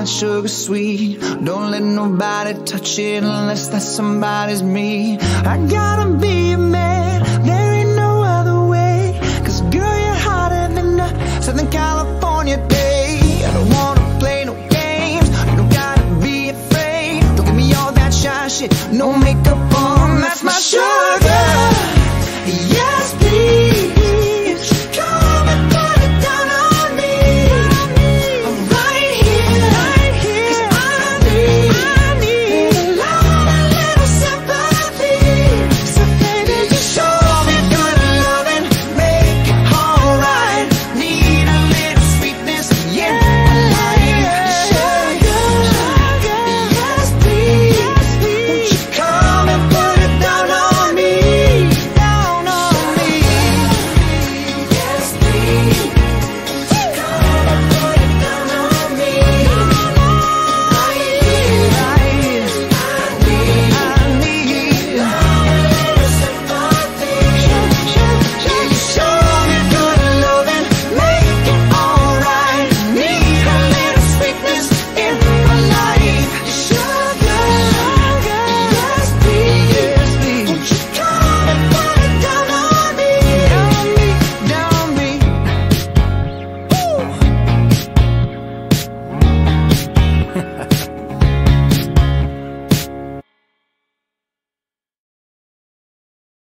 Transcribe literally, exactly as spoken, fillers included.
that sugar sweet. Don't let nobody touch it unless that somebody's me. I gotta be a man, there ain't no other way. Cause girl, you're hotter than a Southern California day. I don't wanna play no games, you don't gotta be afraid. Don't give me all that shy shit, no makeup